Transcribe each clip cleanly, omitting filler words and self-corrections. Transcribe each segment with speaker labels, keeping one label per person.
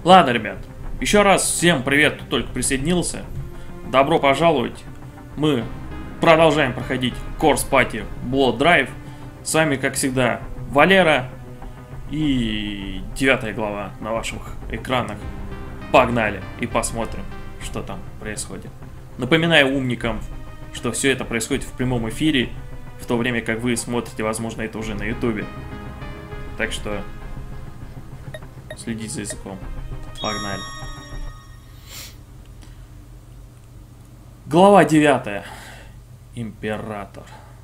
Speaker 1: Ладно, ребят, еще раз всем привет, кто только присоединился. Добро пожаловать. Мы продолжаем проходить Course Party Blood Drive. С вами, как всегда, Валера и 9 глава на ваших экранах. Погнали и посмотрим, что там происходит. Напоминаю умникам, что все это происходит в прямом эфире, в то время как вы смотрите, возможно, это уже на ютубе. Так что следите за языком. Погнали. Глава 9. Император.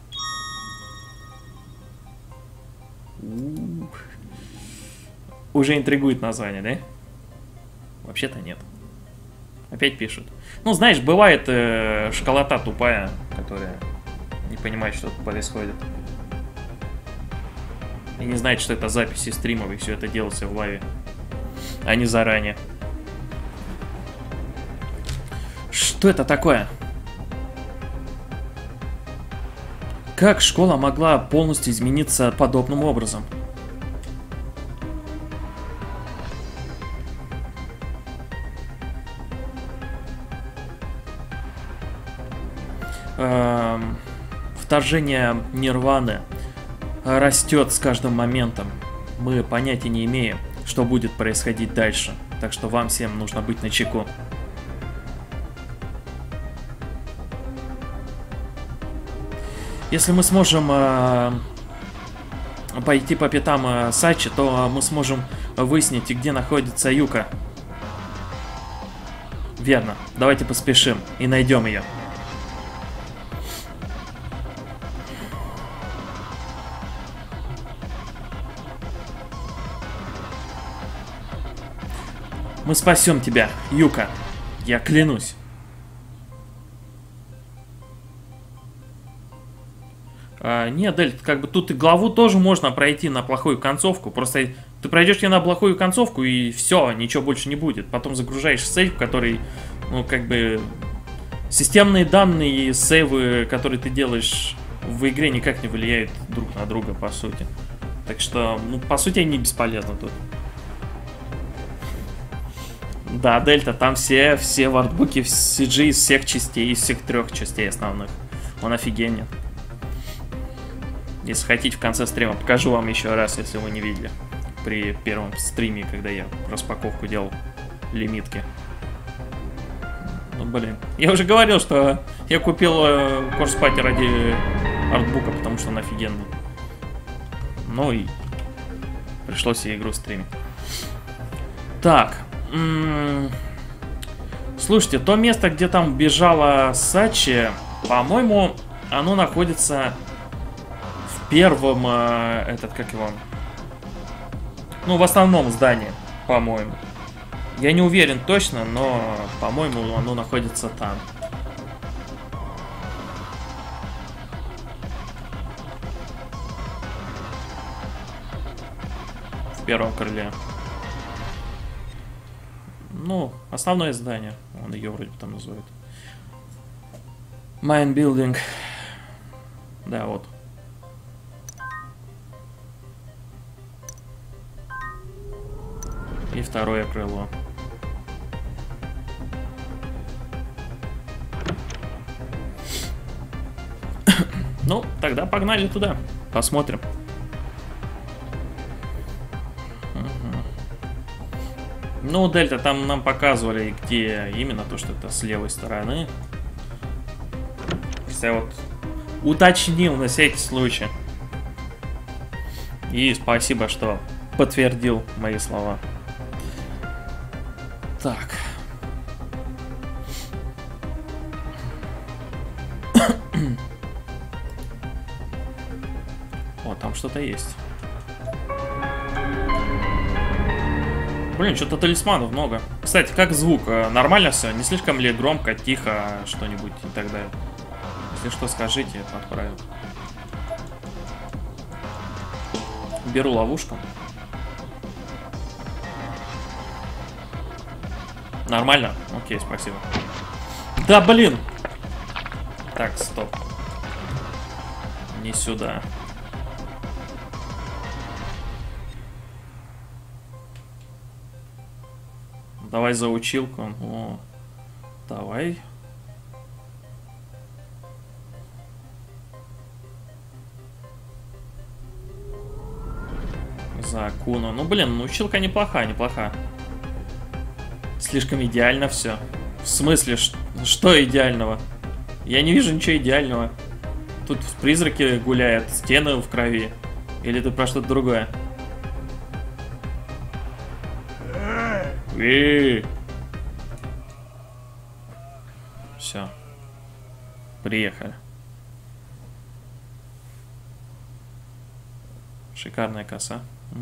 Speaker 1: Уже интригует название, да? Вообще-то нет. Опять пишут. Ну, знаешь, бывает школота тупая, которая не понимает, что тут происходит. И не знает, что это записи стримов, и все это делается в лайве, а не заранее. Что это такое? Как школа могла полностью измениться подобным образом? Вторжение Нирваны растет с каждым моментом. Мы понятия не имеем, что будет происходить дальше. Так что вам всем нужно быть начеку. Если мы сможем пойти по пятам Сачи, то мы сможем выяснить, где находится Юка. Верно. Давайте поспешим и найдем ее. Мы спасем тебя, Юка. Я клянусь. Нет, Дель, как бы тут и главу тоже можно пройти на плохую концовку. Просто ты пройдешь ее на плохую концовку и все, ничего больше не будет. Потом загружаешь сейв, который, ну, как бы... Системные данные и сейвы, которые ты делаешь в игре, никак не влияют друг на друга, по сути. Так что, ну, по сути, они бесполезны тут. Да, Дельта, там все вартбуки в CG из всех частей, из всех 3 частей основных. Он офигенен. Если хотите, в конце стрима покажу вам еще раз, если вы не видели. При первом стриме, когда я распаковку делал лимитки. Ну, блин. Я уже говорил, что я купил Course Party ради артбука, потому что он офигенный. Ну и пришлось себе игру стримить. Так. Слушайте, то место, где там бежала Сачи, по-моему, оно находится в первом, как его, ну, в основном здании, по-моему. Я не уверен точно, но, по-моему, оно находится там. В первом крыле. Ну, основное здание. Он ее вроде там называет. Main Building. Да, вот. И второе крыло. Ну, тогда погнали туда. Посмотрим. Ну, Дельта, там нам показывали, где именно, то, что это с левой стороны. Я вот уточнил на всякий случай. И спасибо, что подтвердил мои слова. Так. О, там что-то есть. Блин, что-то талисманов много. Кстати, как звук? Нормально все? Не слишком ли громко, тихо, что-нибудь и так далее? Если что, скажите, я подправил. Беру ловушку. Нормально? Окей, спасибо. Да, блин! Так, стоп. Не сюда. Давай за училку. О, давай. За Куно. Ну, блин, ну, училка неплоха, неплоха. Слишком идеально все. В смысле, что идеального? Я не вижу ничего идеального. Тут призраки гуляют, стены в крови. Или ты про что-то другое? Все. Приехали. Шикарная коса.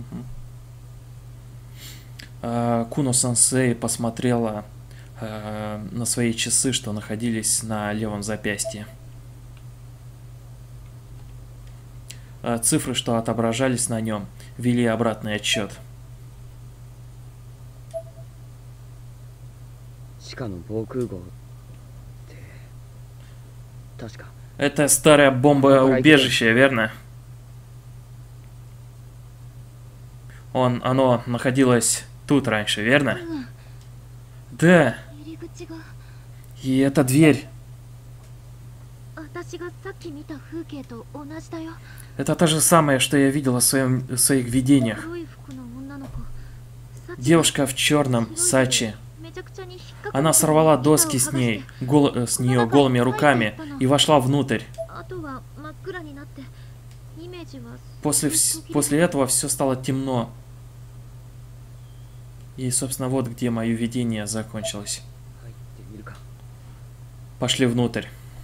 Speaker 1: Куно-сенсей посмотрела на свои часы, что находились на левом запястье. Цифры, что отображались на нем, вели обратный отсчет. Это старое бомбоубежище, верно? Оно находилось тут раньше, верно? Да. И эта дверь. Это то же самое, что я видела в своих видениях. Девушка в черном, Сачи. Она сорвала доски с нее голыми руками и вошла внутрь. После этого все стало темно. И, собственно, вот где мое видение закончилось. Пошли внутрь.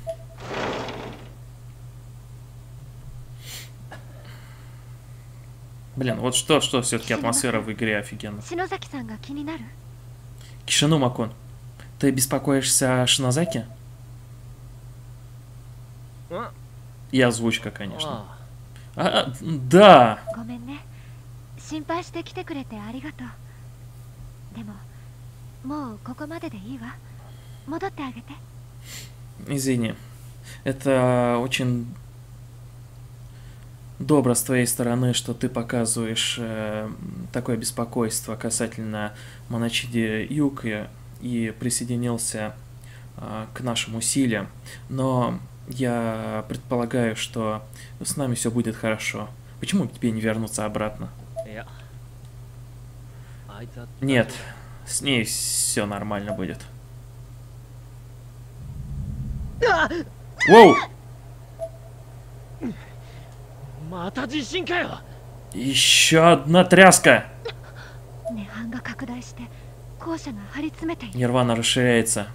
Speaker 1: Блин, вот что все-таки атмосфера в игре офигенно. Кишинума-кун, ты беспокоишься о Шинозаке? И озвучка, конечно. Да. Извини. Это очень добро с твоей стороны, что ты показываешь такое беспокойство касательно Моночиди Юки и присоединился к нашим усилиям. Но я предполагаю, что с нами все будет хорошо. Почему бы тебе не вернуться обратно? Нет, с ней все нормально будет. Воу! Еще одна тряска! Нирвана расширяется.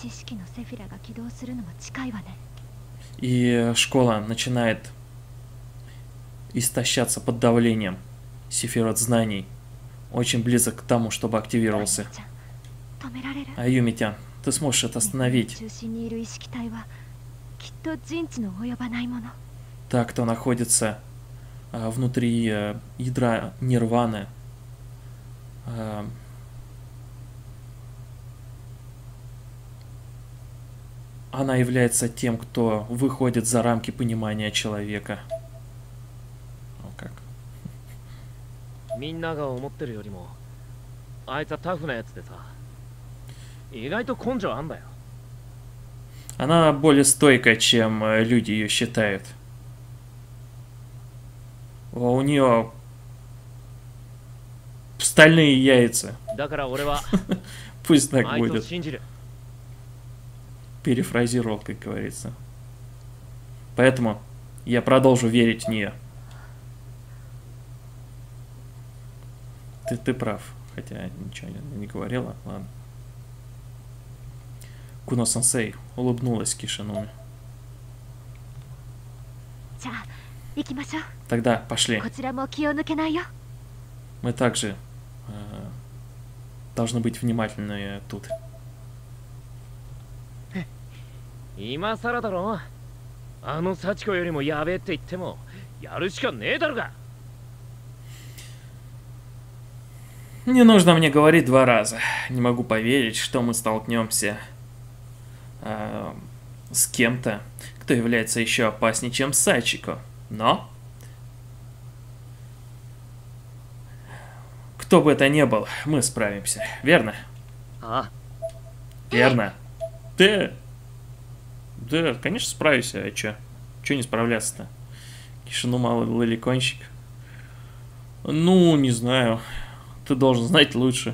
Speaker 1: И школа начинает истощаться под давлением. Сефирот знаний очень близок к тому, чтобы активировался. Аюми-тян, ты сможешь это остановить. Та, кто находится внутри ядра Нирваны, она является тем, кто выходит за рамки понимания человека. О, как. Она более стойкая, чем люди ее считают. У нее стальные яйца. Пусть так будет. Перефразировал, как говорится. Поэтому я продолжу верить в нее. Ты прав. Хотя ничего не говорила. Ладно. Куно-сенсей улыбнулась Кишинуме. Тогда пошли. Мы также должны быть внимательны тут. Не нужно мне говорить два раза. Не могу поверить, что мы столкнемся с кем-то, кто является еще опаснее, чем Сачико. Но кто бы это ни был, мы справимся, верно? Верно. Да. Да, конечно, справишься, а чё? Чё не справляться-то? Кишину малый лоликончик. Ну, не знаю. Ты должен знать лучше.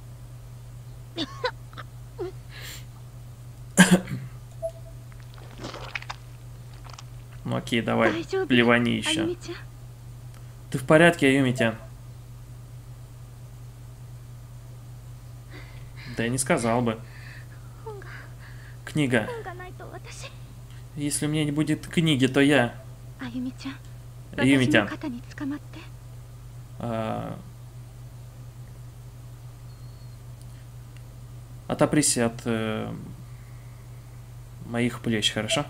Speaker 1: Ну окей, давай, плевани еще. Ты в порядке, Аюми-тян? Да я не сказал бы. Книга. Если у меня не будет книги, то я... Аюми-тян. Отопрись от моих плеч, хорошо?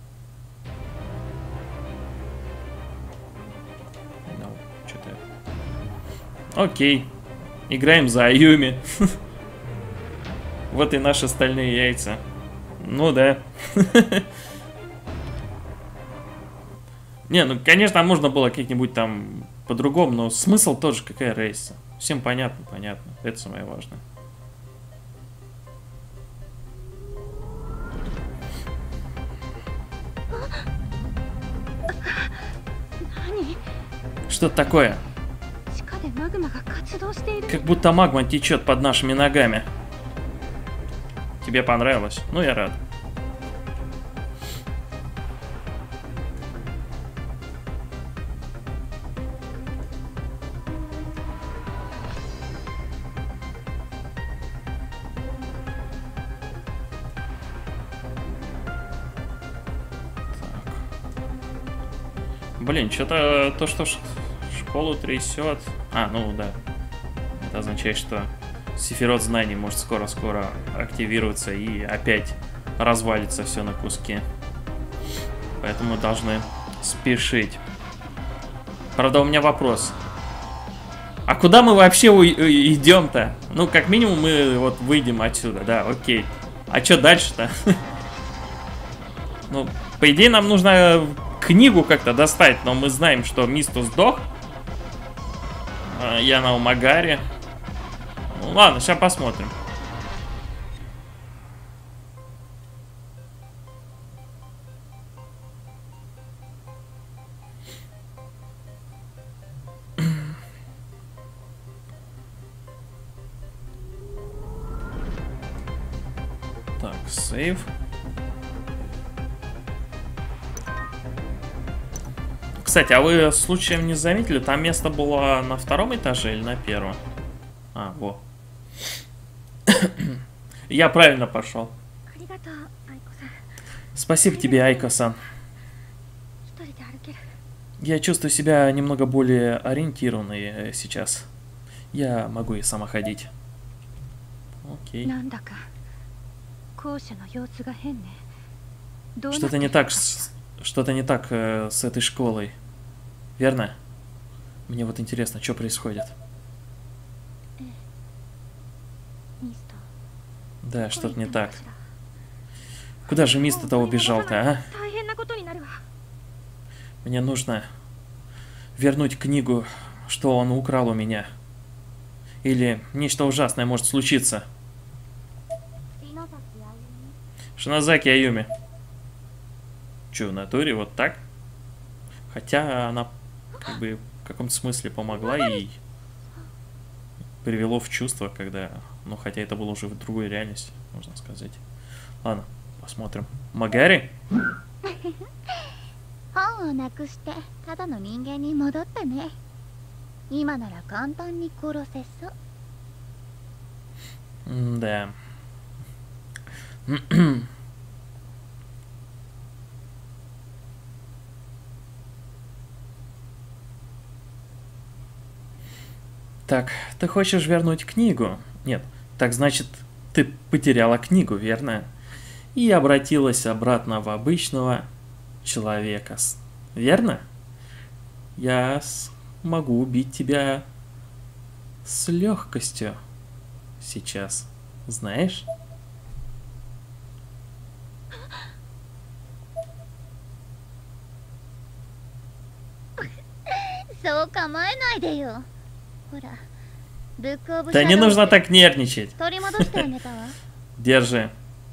Speaker 1: Ну, что-то... Окей. Играем за Аюми. Вот и наши стальные яйца. Ну да. Не, ну конечно, можно было как-нибудь там по-другому, но смысл тоже, какая разница. Всем понятно, понятно. Это самое важное. Что это такое? Как будто магма течет под нашими ногами. Тебе понравилось? Ну, я рад. Блин, что-то то, что школу трясет. А, ну да. Это означает, что Сефирот знаний может скоро-скоро активироваться и опять развалится все на куски. Поэтому мы должны спешить. Правда, у меня вопрос. А куда мы вообще идем-то? Ну, как минимум, мы вот выйдем отсюда, да, окей. А что дальше-то? Ну, по идее, нам нужно книгу как-то достать, но мы знаем, что Мисту сдох. Я на Умагаре. Ну, ладно, сейчас посмотрим. Так, сейв. Кстати, а вы случаем не заметили, там место было на втором этаже или на первом? А, во. Я правильно пошел. Спасибо тебе, Айко-сан. Я чувствую себя немного более ориентированной сейчас. Я могу и сама ходить. Окей. Что-то не так, что-то не так с этой школой. Верно? Мне вот интересно, что происходит. Да, что-то не так. Куда же Миста-то убежал-то, а? Мне нужно вернуть книгу, что он украл у меня. Или нечто ужасное может случиться. Шинозаки Аюми. Че, в натуре вот так? Хотя она как бы в каком-то смысле помогла и привело в чувство, когда... Ну, хотя это было уже в другой реальности, можно сказать. Ладно, посмотрим. Магари? Да. Так, ты хочешь вернуть книгу? Нет, так значит, ты потеряла книгу, верно? И обратилась обратно в обычного человека, верно? Я могу убить тебя с легкостью сейчас, знаешь? Да не нужно так нервничать.
Speaker 2: 取り戻してあげたわ。
Speaker 1: Держи.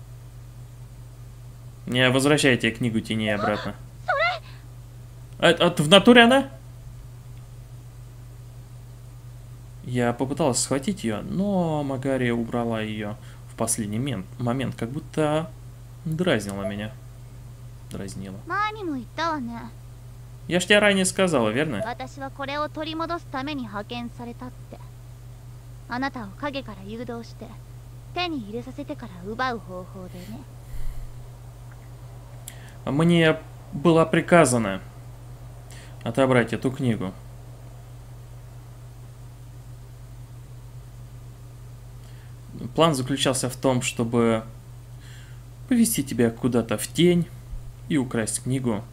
Speaker 1: Не возвращайте книгу теней обратно. В натуре она? Я попыталась схватить ее, но Магари убрала ее в последний момент, как будто дразнила меня. Дразнила.
Speaker 2: 前にも言ったわね。
Speaker 1: Я ж тебе ранее сказала, верно?
Speaker 2: 私はこれを取り戻すために派遣されたって。あなたを影から誘導して手に入れさせてから奪う方法でね。
Speaker 1: Мне было приказано отобрать эту книгу. План заключался в том, чтобы повести тебя куда-то в тень и украсть книгу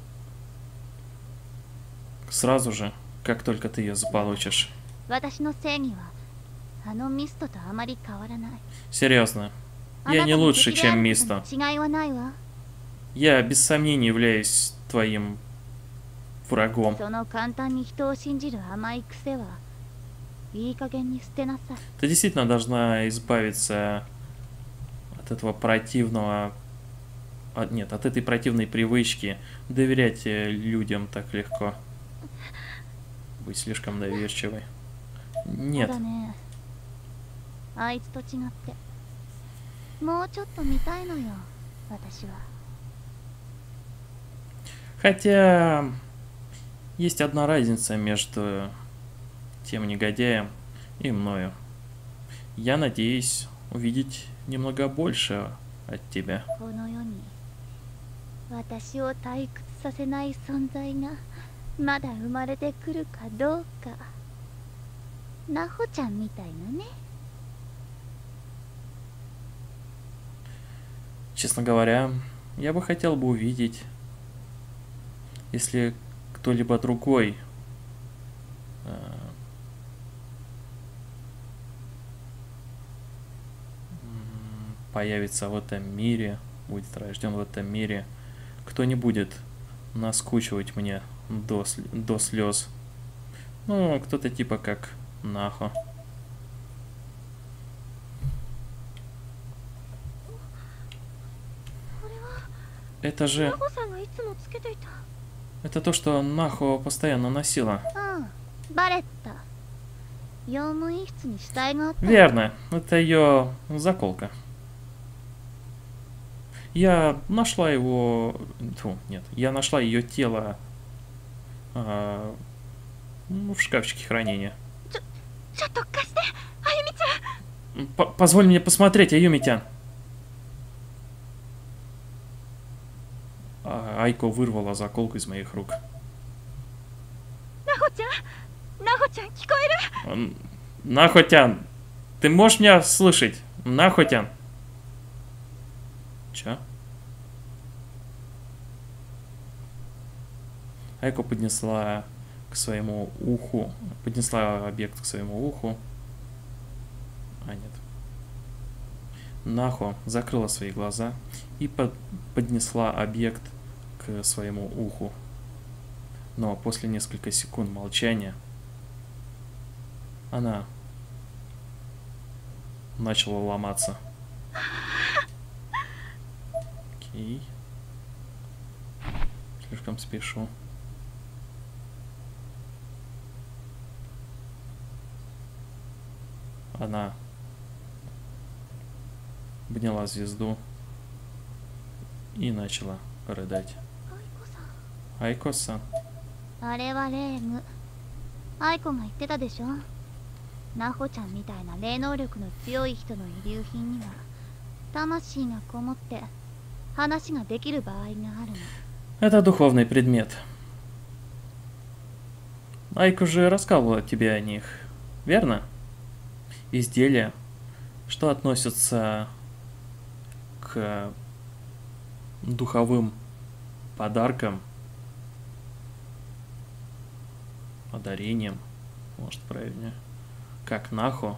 Speaker 1: сразу же, как только ты ее заполучишь.
Speaker 2: 私の正義はあのミストとあまり変わらない。
Speaker 1: Серьезно, я не лучше, чем Мисто.
Speaker 2: 違いはないわ。
Speaker 1: Я без сомнений являюсь твоим врагом.
Speaker 2: その簡単に人を信じる甘い癖はいい加減に捨てなさい。
Speaker 1: Ты действительно должна избавиться от этого противного... Нет, от этой противной привычки доверять людям так легко. Быть слишком доверчивой.
Speaker 2: た
Speaker 1: Нет.
Speaker 2: だね、あいつと違ってもうちょっと見たいのよ、私は。
Speaker 1: Хотя есть одна разница между тем негодяем и мною. Я надеюсь увидеть немного больше от тебя.
Speaker 2: この世に私を退屈させない存在がまだ生まれてくるかどうか。ナホちゃんみたいなね。
Speaker 1: Честно говоря, я бы хотел бы увидеть, если кто-либо другой появится в этом мире, будет рожден в этом мире, кто не будет наскучивать мне до слез. Ну, кто-то типа как Нахо. Это же...
Speaker 2: ナホさんがいつもつけていた。
Speaker 1: Это то, что Нахо постоянно носила.
Speaker 2: うん、バレッタ。用務員室に死体があった。
Speaker 1: Верно, это ее заколка. Я нашла его... Фу, нет, я нашла ее тело в шкафчике хранения.
Speaker 2: ちょっと貸して、あゆみちゃん。
Speaker 1: Позволь мне посмотреть, Аюми-тян. Айко вырвала заколку из моих рук.
Speaker 2: ナホちゃん、ナホちゃん聞こえる？
Speaker 1: Нахотян, ты можешь меня слышать? Нахотян. Чё? Айко поднесла к своему уху. Поднесла объект к своему уху. А, нет. Нахо закрыла свои глаза и поднесла объект к своему уху. Но после нескольких секунд молчания она начала ломаться. Окей. Слишком спешу. Она обняла звезду и начала рыдать.
Speaker 2: アイコさん。
Speaker 1: Айко-сан.
Speaker 2: あれはレーム。アイコが言ってたでしょ。ナホちゃんみたいな霊能力の強い人の遺留品には魂がこもって話ができる場合があるの。
Speaker 1: Это духовный предмет. Айко же рассказывала тебе о них, верно? Изделия, что относятся к духовым подаркам, одарениям, может правильнее, как Нахо,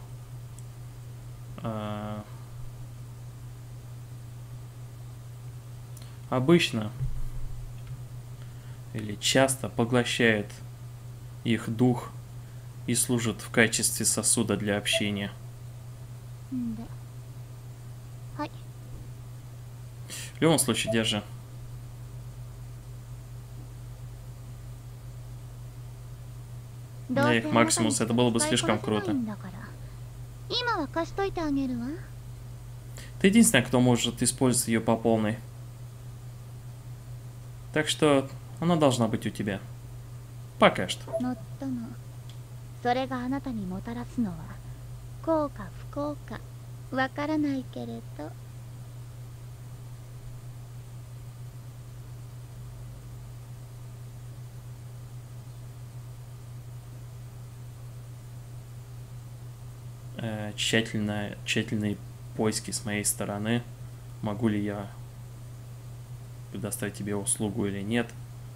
Speaker 1: обычно или часто поглощает их дух и служат в качестве сосуда для общения.
Speaker 2: んではい
Speaker 1: В любом случае, держи.
Speaker 2: どう
Speaker 1: На
Speaker 2: せ
Speaker 1: их
Speaker 2: あなたに
Speaker 1: Максимус это было бы
Speaker 2: 使いこ
Speaker 1: слишком
Speaker 2: なせない
Speaker 1: круто.
Speaker 2: んだから今は貸しといてあげるわ
Speaker 1: Ты единственная, кто может использовать ее по полной. Так что она должна быть у тебя. Пока что.
Speaker 2: もっともそれがあなたにもたらすのは幸か不幸かわからないけれど
Speaker 1: Тщательные поиски с моей стороны. Могу ли я предоставить тебе услугу или нет.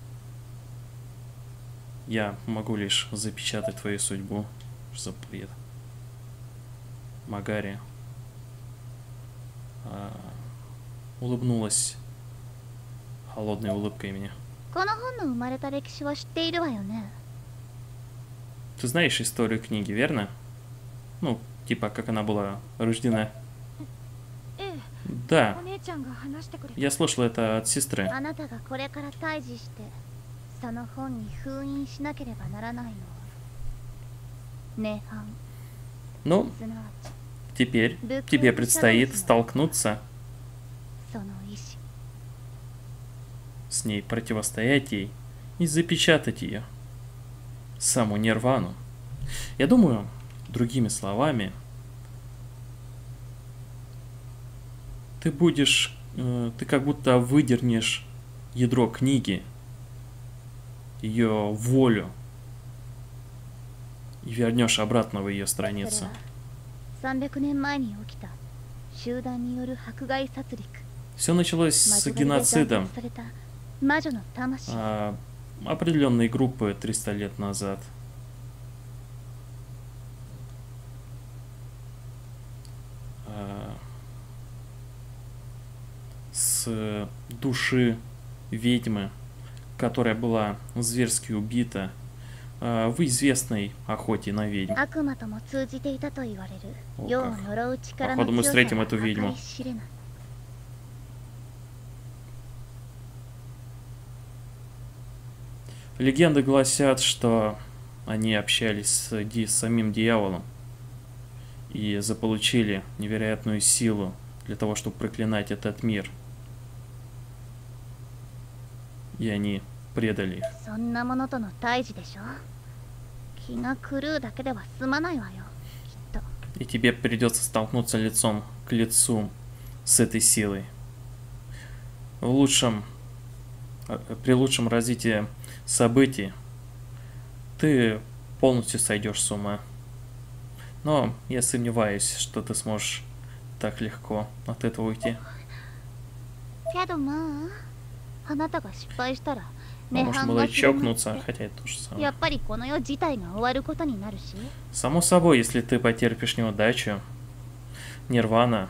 Speaker 1: Я могу лишь запечатать твою судьбу. Что за бред? Магари улыбнулась холодной улыбкой мне.
Speaker 2: この本の生まれた歴史は知っているわよね
Speaker 1: Ты знаешь историю книги, верно? Ну, типа, как она была рождена.
Speaker 2: ええ
Speaker 1: Да,
Speaker 2: お姉ちゃんが話してくれ
Speaker 1: я слышал это от сестры.
Speaker 2: あなたがこれから退治してその本に封印しなければならないのは涅槃
Speaker 1: Ну,
Speaker 2: すなわち
Speaker 1: теперь тебе предстоит столкнуться
Speaker 2: その意志
Speaker 1: с ней, противостоять ей и запечатать ее. Саму Нирвану. Я думаю, другими словами, ты как будто выдернешь ядро книги, ее волю, и вернешь обратно в ее
Speaker 2: それ
Speaker 1: страницу.
Speaker 2: は300年前に起きた集団による迫害殺戮
Speaker 1: Все началось с
Speaker 2: 魔女狩りで斬
Speaker 1: геноцидом
Speaker 2: 殺された魔女の魂
Speaker 1: определенной группы 300 лет назад. С души ведьмы, которая была зверски убита в известной охоте на ведьм.
Speaker 2: 悪魔とも通じていたと言われる世を呪う力
Speaker 1: Походу
Speaker 2: の
Speaker 1: мы
Speaker 2: 強さ
Speaker 1: встретим
Speaker 2: が
Speaker 1: эту
Speaker 2: 計
Speaker 1: ведьму.
Speaker 2: り知れない
Speaker 1: Легенды гласят, что они общались с самим дьяволом и заполучили невероятную силу для того, чтобы проклинать этот мир. И они предали их.
Speaker 2: そんなものとの対峙でしょ気が狂うだけでは済まないわよきっと
Speaker 1: И тебе придется столкнуться лицом к лицу с этой силой. При лучшем развитии событий ты полностью сойдешь с ума. Но я сомневаюсь, что ты сможешь так легко от этого уйти.
Speaker 2: けどまああなたが失敗したら
Speaker 1: Ну, можно было и чокнуться, хотя это то же
Speaker 2: や
Speaker 1: самое.
Speaker 2: っぱりこの世自体が終わることになるし
Speaker 1: Само собой, если ты потерпишь неудачу, Нирвана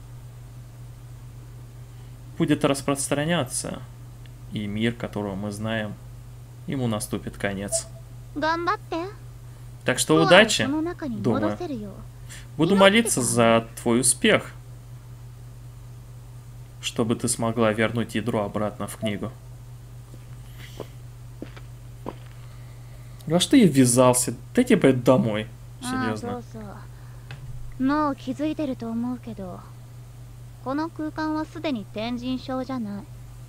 Speaker 1: будет распространяться, и мир, которого мы знаем, ему наступит конец.
Speaker 2: 頑張って
Speaker 1: Так что
Speaker 2: コアを
Speaker 1: удачи,
Speaker 2: その中に
Speaker 1: думаю.
Speaker 2: 戻せるよ
Speaker 1: Буду молиться за твой успех, чтобы ты смогла вернуть ядро обратно в книгу. Во что я ввязался? Дайте пойду домой.
Speaker 2: ああそ
Speaker 1: Серьезно.
Speaker 2: うそうもう気づいてると思うけどこの空間はすでに天神症じゃない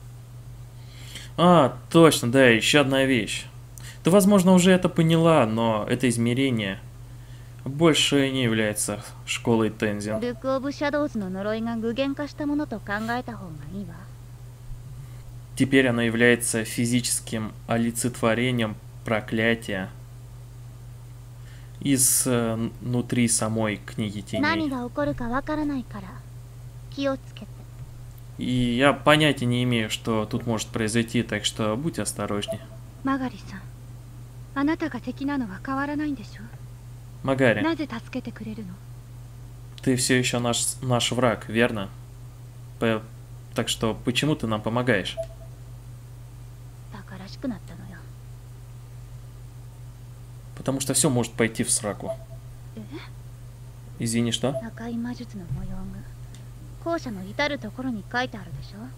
Speaker 1: А, точно, да, еще одна вещь. Ты, возможно, уже это поняла, но это измерение больше не является школой Тензин.
Speaker 2: ルック・オブ・シャドウズの呪いが具現化したものと考えた方がいいわ
Speaker 1: Теперь она является физическим олицетворением проклятия внутри самой книги
Speaker 2: 何
Speaker 1: теней.
Speaker 2: が起こるかわからないから気をつけて
Speaker 1: И я понятия не имею, что тут может произойти, так что будь осторожнее.
Speaker 3: マガリさん、あなたが敵なのは変わらないんでしょ
Speaker 1: Магари,
Speaker 3: なぜ助けてくれるの
Speaker 1: ты все еще наш враг, верно? Так что почему ты нам помогаешь?
Speaker 2: バカらしくなったのよ
Speaker 1: Потому что все может пойти в сраку. Извини, что?
Speaker 2: 赤い魔術の模様が校舎の至る所に書いてあるでしょ。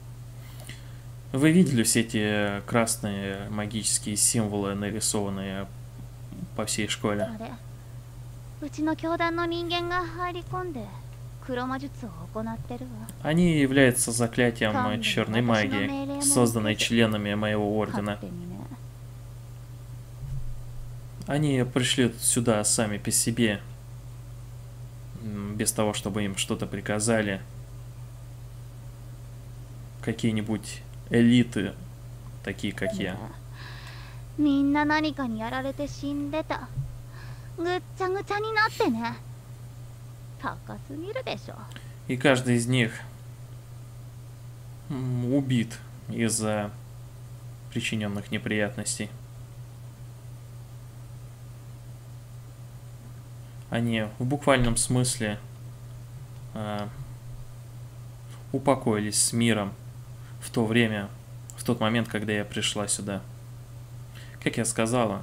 Speaker 1: Вы видели все эти красные магические символы, нарисованные по всей школе?
Speaker 2: あれ、うちの教団の人間が入り込んで黒魔術を行ってるわ。
Speaker 1: Они являются заклятием черной магии, созданной членами моего ордена.
Speaker 2: 勝手にね。
Speaker 1: Они пришли сюда сами по себе, без того, чтобы им что-то приказали. Какие-нибудь элиты, такие как я.
Speaker 2: みんな何かにやられて死んでた。ぐっちゃぐちゃになってね。高すぎるでしょ。
Speaker 1: И каждый из них убит из-за причиненных неприятностей. Они в буквальном смысле упокоились с миром в то время, в тот момент, когда я пришла сюда. Как я сказала,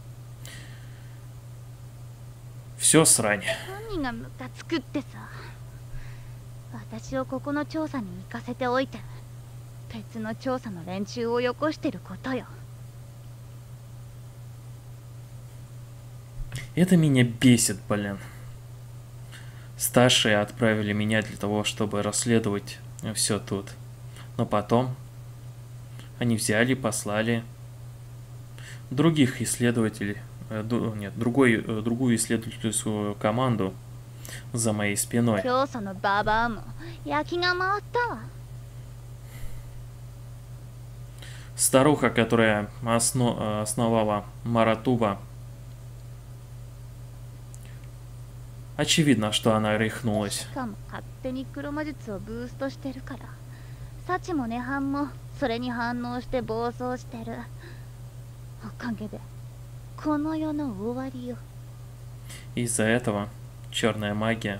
Speaker 1: все срань.
Speaker 2: 何がムカつくってさ。私をここの調査に行かせておいて別の調査の連中をよこしてることよ。
Speaker 1: Это меня бесит, блин. Старшие отправили меня для того, чтобы расследовать все тут. Но потом они взяли и послали других исследователей, другую исследовательскую команду за моей спиной.
Speaker 2: 教祖のババアも焼きが回ったわ。
Speaker 1: Старуха, которая основала Маратува, очевидно, что она рехнулась.
Speaker 2: しかも勝手に黒魔術をブーストしてるから幸も涅槃もそれに反応して暴走してる。おかげでこの世の終わりよ。
Speaker 1: Из-за этого черная магия,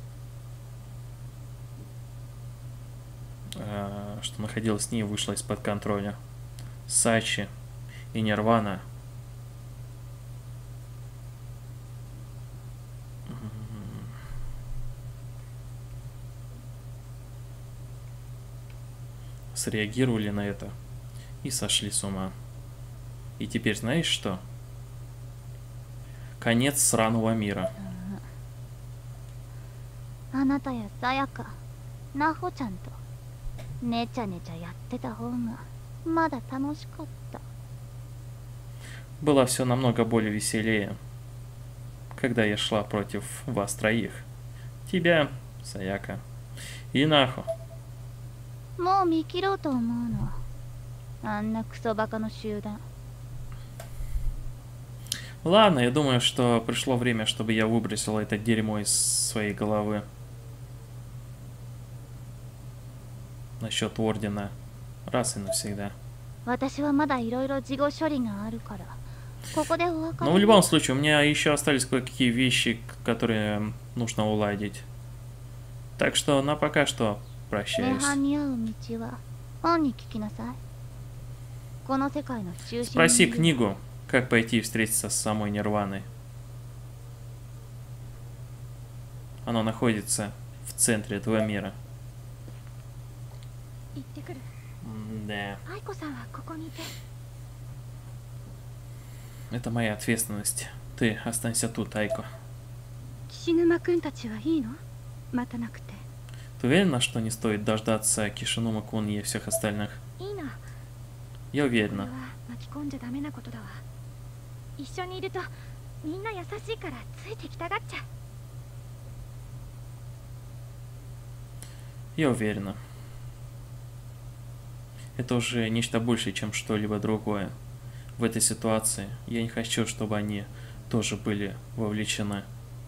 Speaker 1: что находилась с ней, вышла из-под контроля. Сачи и Нирвана среагировали на это и сошли с ума. И теперь знаешь что? Конец сраного мира.
Speaker 2: あなたやさやか、なほちゃんとねちゃねちゃやってた方がまだ楽しかった。
Speaker 1: Было все намного более веселее, когда я шла против вас троих. Тебя, Саяка, и Нахо.
Speaker 2: もう見切ろうと思うの。あんなクソバカの集団。
Speaker 1: Ладно, я думаю, что пришло время, чтобы я выбросила это дерьмо из своей головы. Насчет ордена. Раз и навсегда.
Speaker 2: 私はまだいろいろ事後処理があるから、ここでお別れ。
Speaker 1: Но в любом случае, у меня еще остались кое-какие вещи, которые нужно уладить. Так что на пока что
Speaker 2: 涅
Speaker 1: прощаюсь.
Speaker 2: 槃に合う道は本に聞きなさい。この世界の中心にいる。
Speaker 1: Спроси книгу, как пойти и встретиться с самой Нирваной. Оно находится в центре этого мира.
Speaker 3: 行ってくる。
Speaker 1: Да,
Speaker 3: 愛子さんはここにいて。
Speaker 1: это моя ответственность. Ты останься тут, Айко.
Speaker 3: 岸沼くんたちはいいの？待たなくて。
Speaker 1: Ты уверена, что не стоит дождаться Кишинума Кун и всех остальных?
Speaker 3: いいの。
Speaker 1: Я
Speaker 3: これ
Speaker 1: уверена.
Speaker 3: は巻き込んじゃダメなことだわ。一緒にいるとみんな優しいからついてきたがっちゃう。
Speaker 1: Я уверена. Это уже нечто большее, чем что-либо другое. В этой ситуации я не хочу, чтобы они тоже были вовлечены.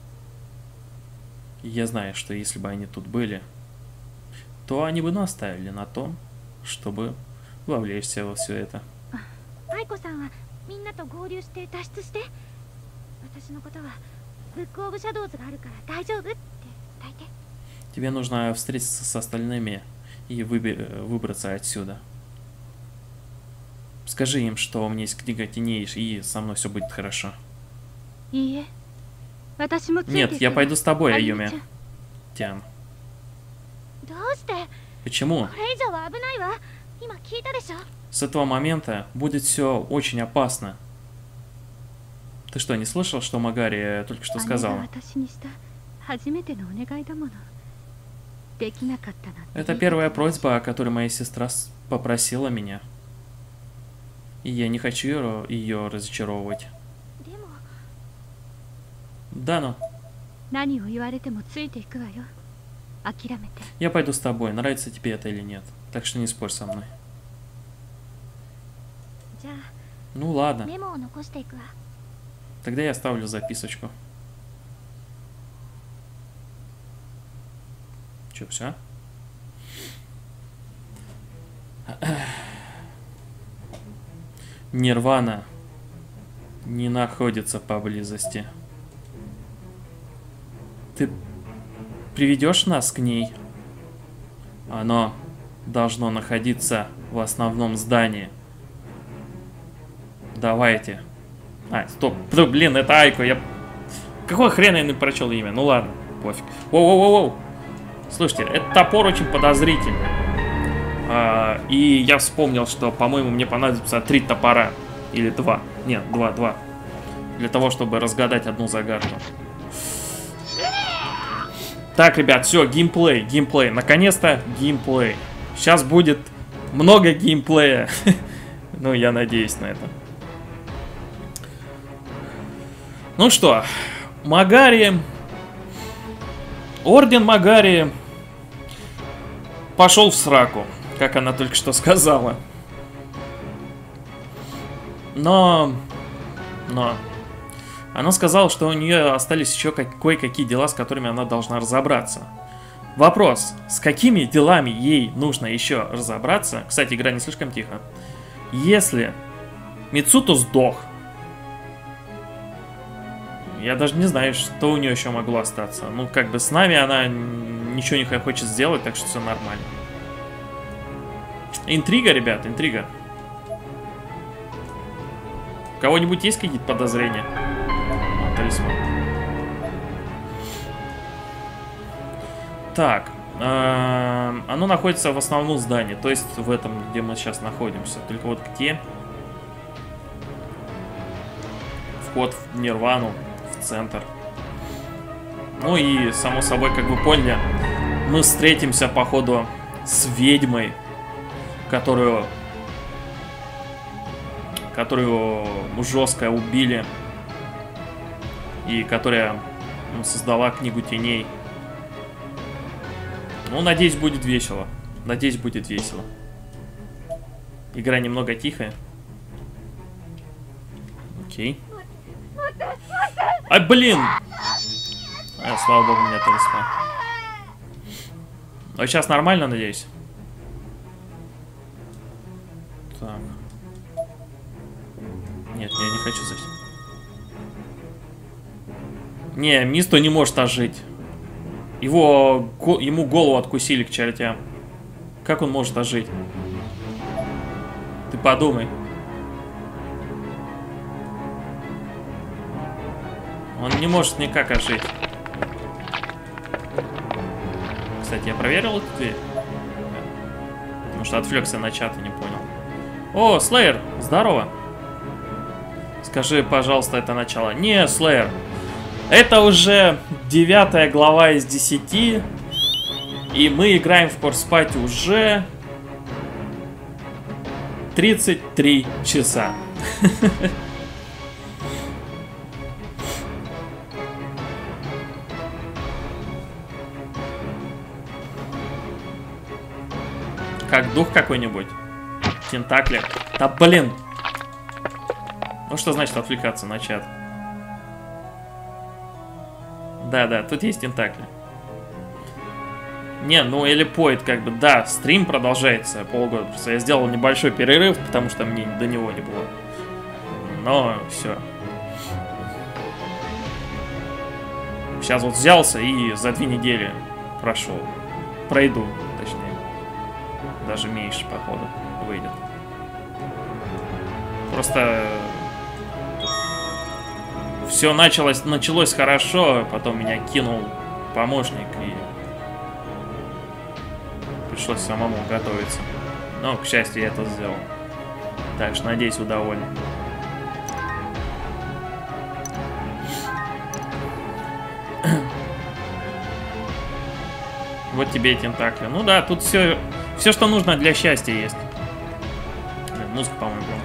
Speaker 1: И я знаю, что если бы они тут были, то они бы наставили на том, чтобы вовлечься во все это.
Speaker 3: 愛子さんはみんなと合流して脱出して。私のことはブックオブシャドウズがあるから大丈夫って伝えて。
Speaker 1: Тебе нужно встретиться с остальными и выбраться отсюда. Скажи им, что у меня есть книга теней, и со мной все будет хорошо.
Speaker 3: いいえ、私もついて
Speaker 1: Нет,
Speaker 3: いく
Speaker 1: я
Speaker 3: わ
Speaker 1: пойду с тобой,
Speaker 3: アユ
Speaker 1: Аюми.
Speaker 3: ミちゃん
Speaker 1: Тян.
Speaker 3: どうして
Speaker 1: Почему?
Speaker 3: これ以上は危ないわ。今聞いたでしょ。
Speaker 1: С этого момента будет все очень опасно. Ты что, не слышал, что Магари только что
Speaker 3: 姉が
Speaker 1: сказала?
Speaker 3: 私にした初めてのお願いだもの。できなかったなんて
Speaker 1: Это первая просьба, о которой моя сестра попросила меня. И я не хочу ее разочаровывать.
Speaker 3: でも
Speaker 1: Да, ну.
Speaker 3: 何を言われてもついていくわよ。諦めて。
Speaker 1: Я пойду с тобой, нравится тебе это или нет. Так что не спорь со мной.
Speaker 3: じゃあ
Speaker 1: Ну ладно,
Speaker 2: メモを残していくわ。
Speaker 1: тогда я оставлю записочку. Че, все? Нирвана не находится поблизости. Ты приведешь нас к ней? Оно должно находиться в основном здании. Давайте. А, стоп. Блин, это Айко. Я... Какого хрена я не прочел имя? Ну ладно, пофиг. Воу-воу-воу-воу. Слушайте, этот топор очень подозрительный. И я вспомнил, что, по-моему, мне понадобится 3 топора. Или 2. Нет, 2. Для того, чтобы разгадать одну загадку. Так, ребят, все, геймплей. Наконец-то геймплей. Сейчас будет много геймплея. Ну, я надеюсь на это. Ну что, Магари... Орден Магари пошел в сраку, как она только что сказала. Но она сказала, что у нее остались еще кое-какие дела, с которыми она должна разобраться. Вопрос, с какими делами ей нужно еще разобраться? Кстати, игра не слишком тихо. Если Мицуто сдох, я даже не знаю, что у нее еще могло остаться. Ну, как бы с нами она ничего не хочет сделать, так что все нормально. Интрига, ребят, интрига. У кого-нибудь есть какие-то подозрения? А, талисман. Так. Оно находится в основном здании, то есть в этом, где мы сейчас находимся. Только вот где? Вход в Нирвану. Центр. Ну и, само собой, как вы поняли, мы встретимся, походу, с ведьмой, которую жестко убили, и которая создала книгу теней. Ну, надеюсь, будет весело. Игра немного тихая. Окей. Ай, блин! Слава богу, у меня талисман. А сейчас нормально, надеюсь? Так. Нет, я не хочу зайти. Не, Мисто не может ожить. Ему голову откусили к чертям. Как он может ожить? Ты подумай. Он не может никак ожить. Кстати, я проверил эту дверь? Потому что отвлекся на чат и не понял. О, Слеер, здорово. Скажи, пожалуйста, это начало. Не, Слеер. Это уже 9 глава из 10. И мы играем в Corpse Party уже 33 часа. Как дух какой-нибудь. Тентакли. Да блин. Ну что значит отвлекаться на чат? Да, тут есть тентакли. Не, ну Элипоид как бы, да, стрим продолжается полгода. Просто я сделал небольшой перерыв, потому что мне до него не было. Но все. Сейчас вот взялся и за 2 недели прошел. Пройду, точнее. Даже меньше, походу, выйдет. Просто все началось хорошо, потом меня кинул помощник и пришлось самому готовиться. Но, к счастью, я это сделал. Так что, надеюсь, вы довольны. Вот тебе и тентакли. Ну да, тут все, что нужно для счастья есть. Блин, музыка, по-моему, громкая.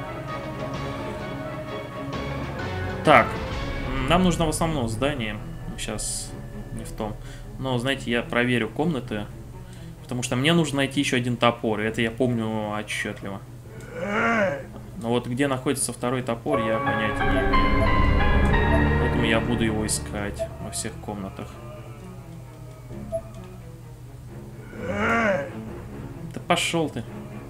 Speaker 1: Так, нам нужно в основном здание. Сейчас не в том. Но, знаете, я проверю комнаты. Потому что мне нужно найти еще один топор. И это я помню отчетливо. Но вот где находится второй топор, я понятия не имею. Поэтому я буду его искать во всех комнатах. Да пошел ты.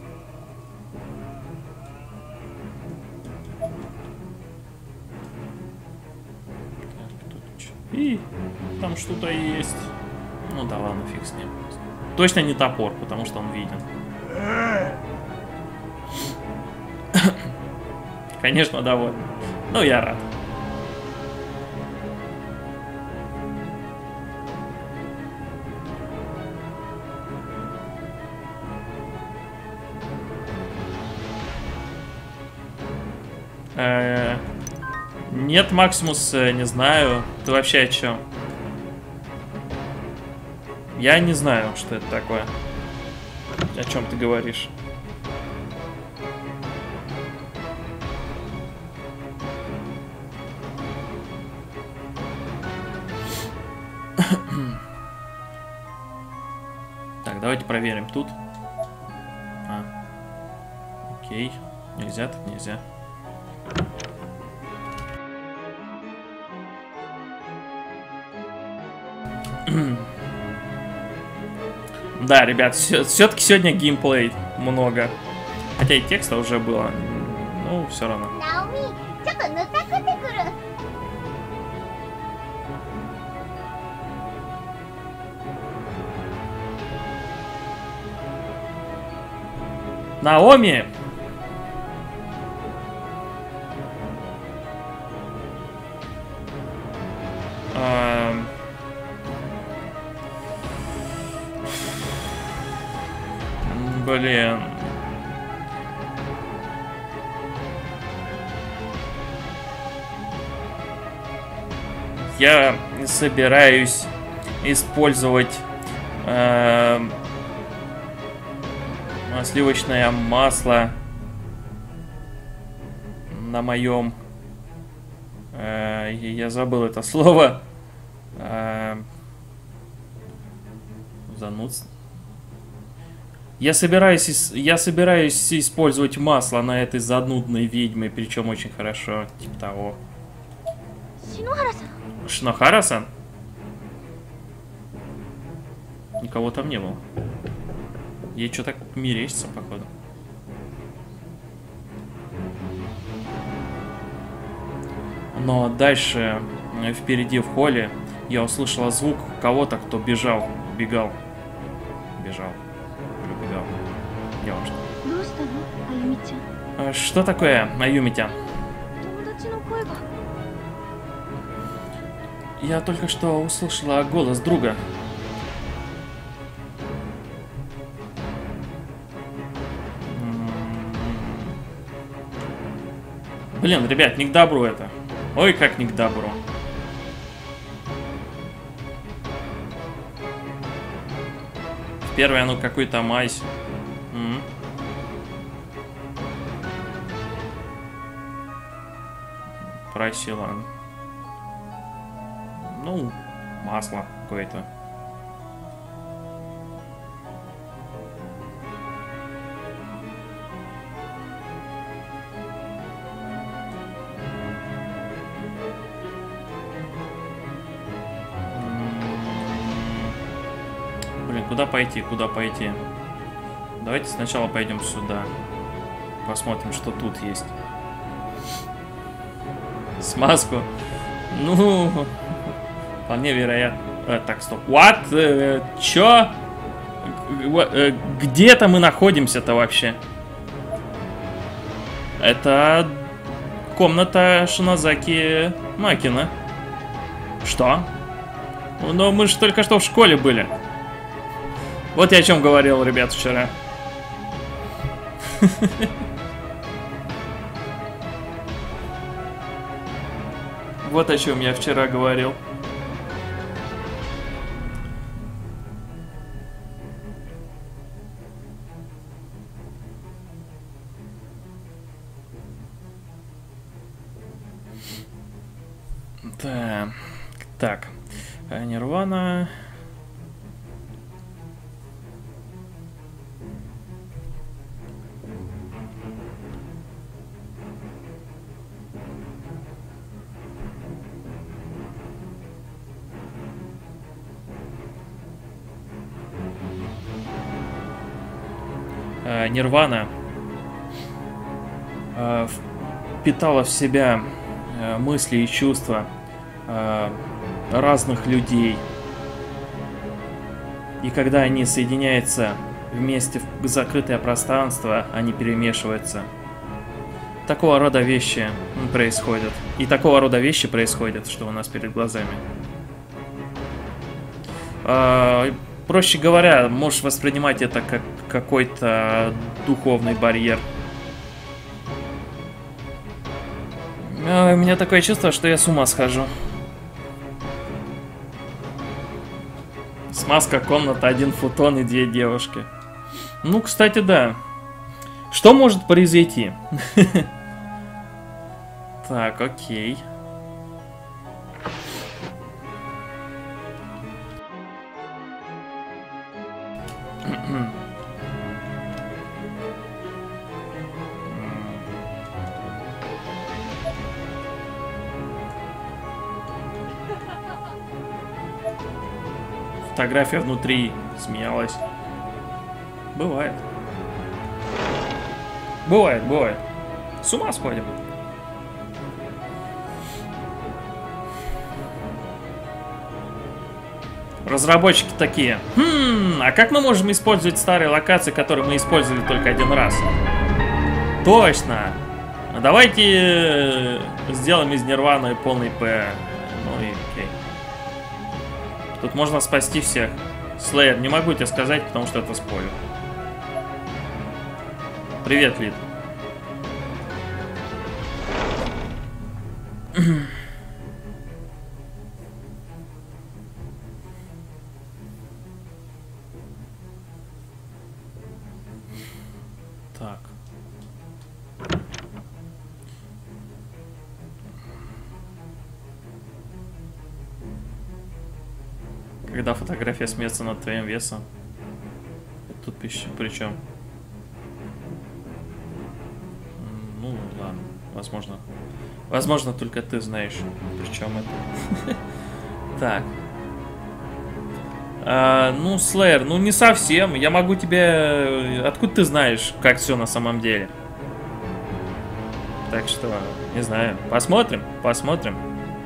Speaker 1: И там что-то есть. Ну да ладно, фиг с ним. Точно не топор, потому что он виден. Конечно, довольно. Ну, я рад. Нет, Максимус, не знаю. Ты вообще о чем? Я не знаю, что это такое. О чем ты говоришь? Так, давайте проверим тут. Окей. Нельзя, так нельзя. Да, ребят, все-таки сегодня геймплей много. Хотя и текста уже было. Ну, все равно. Наоми! Блин. Я собираюсь использовать сливочное масло на моем... я забыл это слово. Занудство. Я собираюсь использовать масло на этой занудной ведьме, причем очень хорошо, типа того. Шинохара-сан? Никого там не было. Ей что так мерещится, походу. Но дальше, впереди в холле, я услышала звук кого-то, кто бежал. Бежал. Девушка. Что такое, Аюми-тян? Я только что услышала голос друга. Блин, ребят, не к добру это. Ой, как не к добру. Первый, ну какой-то мазь. Просила. Ну, масло какое-то. Блин, куда пойти, куда пойти? Давайте сначала пойдем сюда. Посмотрим, что тут есть. Смазку. Ну, вполне вероятно. Так, стоп. What? Чё? Где-то мы находимся-то вообще? Это комната Шинозаки Макина. Что? Ну, мы же только что в школе были. Вот я о чем говорил, ребят, вчера. Вот о чем я вчера говорил. Так. Нирвана. Нирвана впитала в себя мысли и чувства разных людей. И когда они соединяются вместе в закрытое пространство, они перемешиваются. Такого рода вещи происходят. И такого рода вещи происходят, что у нас перед глазами. Проще говоря, можешь воспринимать это как какой-то духовный барьер. У меня такое чувство, что я с ума схожу. Смазка, комната, 1 футон и 2 девушки. Ну, кстати, да. Что может произойти? Так, окей. Фотография внутри смеялась. Бывает. Бывает. С ума сходим. Разработчики такие. А как мы можем использовать старые локации, которые мы использовали только 1 раз? Точно. Давайте сделаем из Нирваны полный П. Ну и окей. Тут можно спасти всех. Слэйр, не могу тебе сказать, потому что это спойлер. Привет, Лид. Так. Когда фотография смеется над твоим весом. Тут причем. Ну ладно, возможно. Возможно, только ты знаешь, причем это. Так. Ну, Слэйр, ну не совсем. Я могу тебе... Откуда ты знаешь, как все на самом деле? Так что, не знаю. Посмотрим. Посмотрим.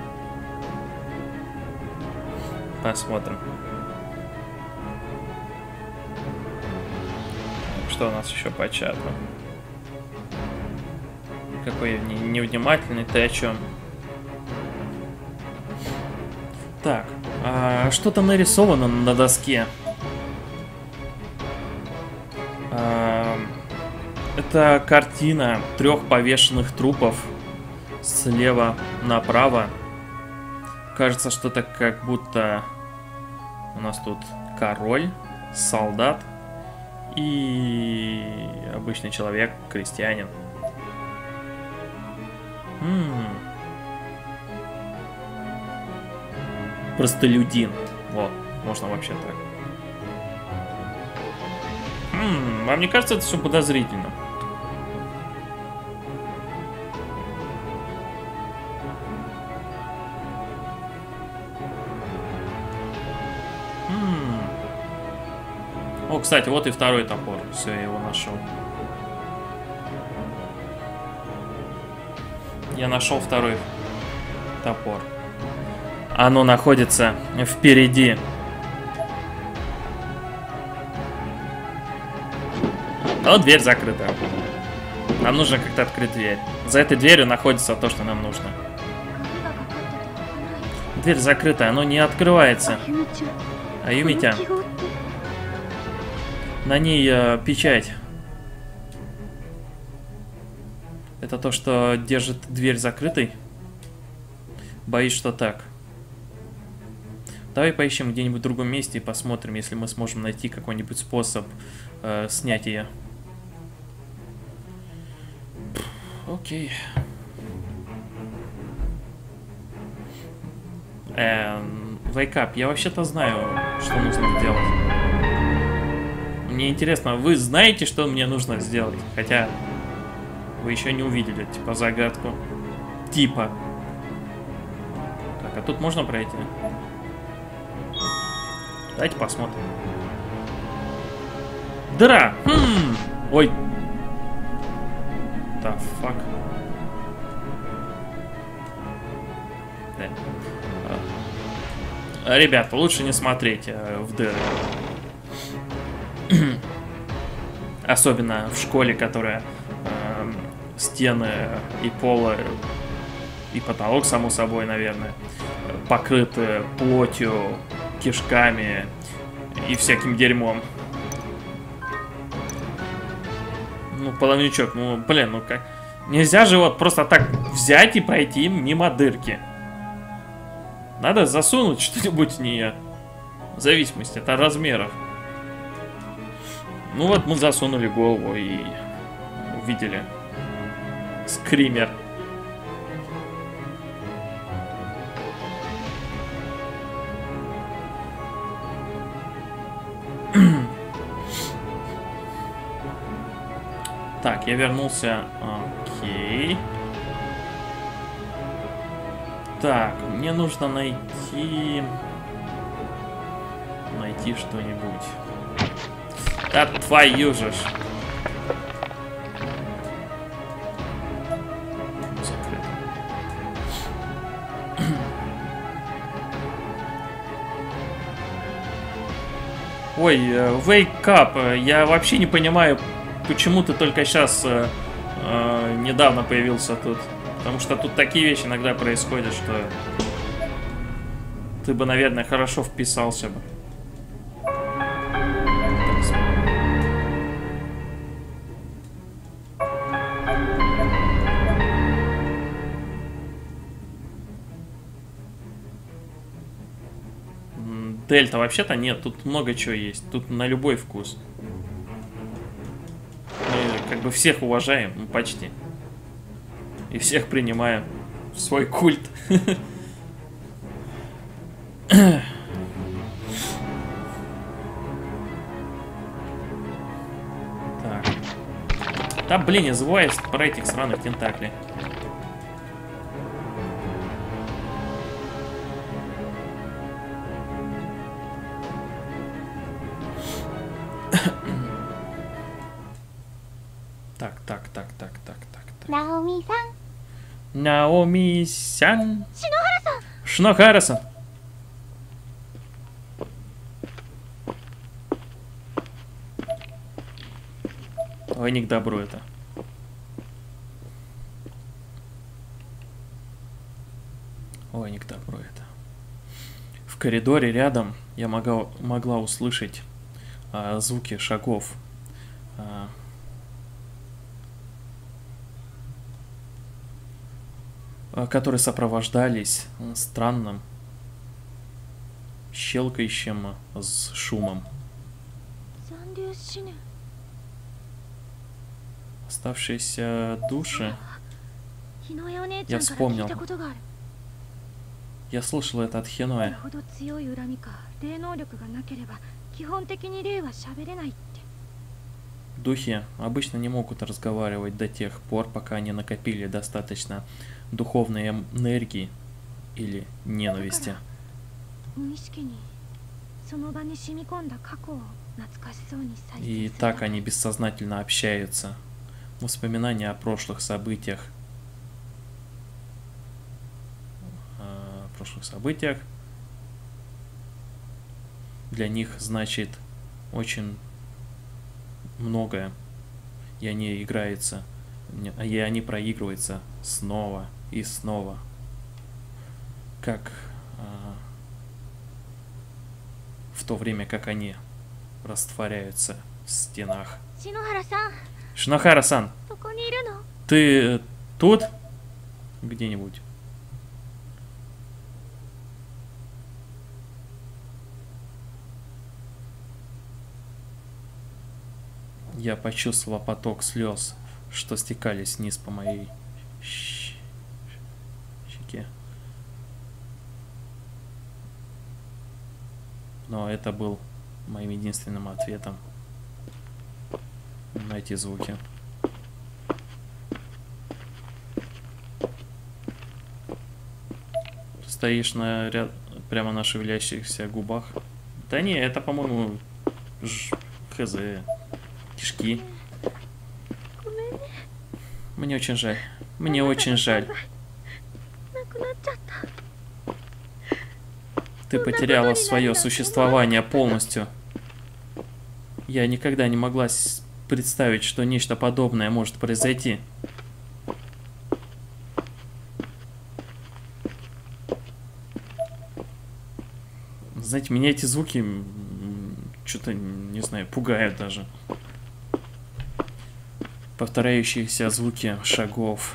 Speaker 1: Что у нас еще по чату? Какой невнимательный, ты о чем? Так, что-то нарисовано на доске. Это картина 3 повешенных трупов слева направо. Кажется, что-то как будто у нас тут король, солдат и обычный человек, крестьянин. Простолюдин. Вот, можно вообще так. Вам не кажется это все подозрительно? О, кстати, вот и второй топор. Все, я его нашел. Я нашел второй топор. Оно находится впереди. А вот дверь закрыта. Нам нужно как-то открыть дверь. За этой дверью находится то, что нам нужно. Дверь закрыта, оно не открывается.
Speaker 3: あゆみちゃん、
Speaker 1: Аюми-тян,
Speaker 3: この記号って
Speaker 1: на ней печать. Это то, что держит дверь закрытой? Боюсь, что так. Давай поищем где-нибудь в другом месте и посмотрим, если мы сможем найти какой-нибудь способ снять ее. Окей. Wake up. Я вообще-то знаю, что нужно сделать. Мне интересно, вы знаете, что мне нужно сделать? Хотя вы еще не увидели, типа, загадку. Типа. Так, а тут можно пройти? Давайте посмотрим. Дыра! Ой. Да, фак. Да. Ребята, лучше не смотреть в дыры. Особенно в школе, которая стены и полы, и потолок, само собой, наверное, покрыты плотью, кишками и всяким дерьмом. Ну, половничок, ну, блин, ну как... Нельзя же вот просто так взять и пройти мимо дырки. Надо засунуть что-нибудь в нее. В зависимости от размеров. Ну вот мы засунули голову и увидели скример. Так, я вернулся. Окей. Так, мне нужно найти что-нибудь. Да твою же ж. Закрыто. Ой, wake up. Я вообще не понимаю, почему ты только сейчас недавно появился тут. Потому что тут такие вещи иногда происходят, что ты бы, наверное, хорошо вписался бы. Дельта вообще-то нет, тут много чего есть. Тут на любой вкус. Мы как бы всех уважаем, ну почти. И всех принимаем в свой культ. Так. Да блин, я забываю про этих сраных тентаклей. Так.
Speaker 2: ナオミさん
Speaker 1: Наоми-сан. Шинохара-сан. Ой, не к добру это. Ой, не к добру это. В коридоре рядом я могла услышать звуки шагов. Которые сопровождались странным щелкающим с шумом. Оставшиеся души. Я вспомнил. Я слышал это от Хиноэ. Духи обычно не могут разговаривать до тех пор, пока они накопили достаточно духовной энергии или ненависти. И так они бессознательно общаются. Воспоминания о прошлых событиях. Для них значит очень многое. И они играются. И они проигрываются снова и снова. Как в то время как они растворяются в стенах.
Speaker 3: 篠原さん
Speaker 1: Шинохара-сан,
Speaker 3: そこにいるの？
Speaker 1: ты тут? Где-нибудь? Я почувствовала поток слез, что стекались вниз по моей щеке. Но это был моим единственным ответом на эти звуки. Стоишь прямо на шевелящихся губах. Да не, это, по-моему, хз. Кишки. Мне очень жаль. Мне очень жаль.
Speaker 3: なくなっちゃった。
Speaker 1: Ты потеряла свое существование полностью. Я никогда не могла представить, что нечто подобное может произойти. Знаете, меня эти звуки что-то, не знаю, пугают даже. Повторяющиеся звуки шагов.